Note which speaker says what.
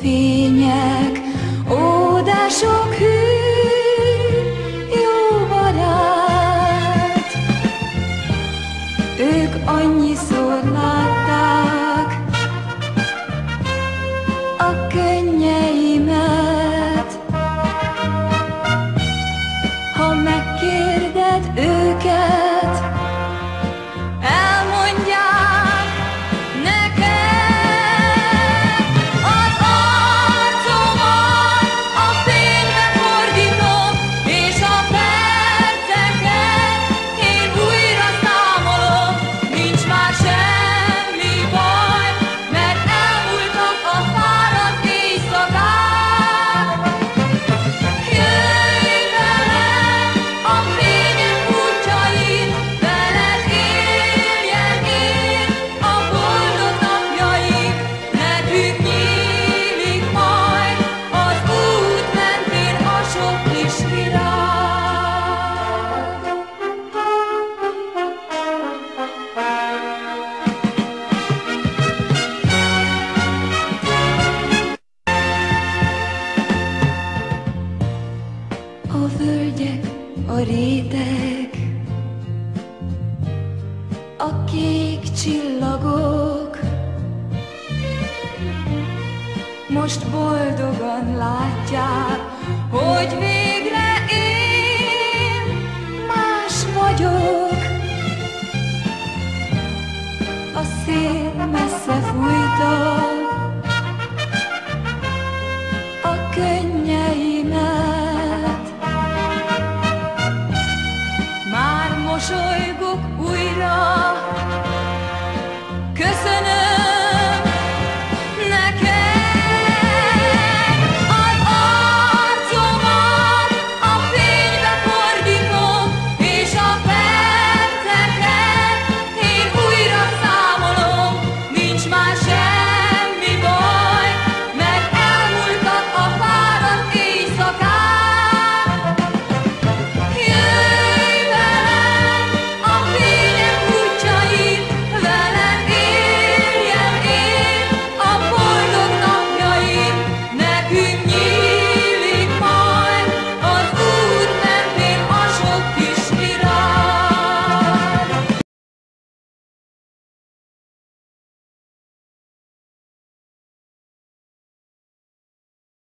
Speaker 1: fények, ó, de sok hű, jó barát. Ők annyiszor látták a könnyeimet. Ha megkérded őket, elmondják neked. Az arcomat a fénybe fordítom, és a perceket én újra számolom. Nincs már semmi baj, mert elmúltak a fáradt éjszakák. Jöjj velem a fények útjain, veled éljen én a boldog napjaim. Nekünk nyílik majd az út mentén a sok kis virág. A völgyek, a rétek, a kék csillagok most boldogan látják, hogy végre én más vagyok. A szél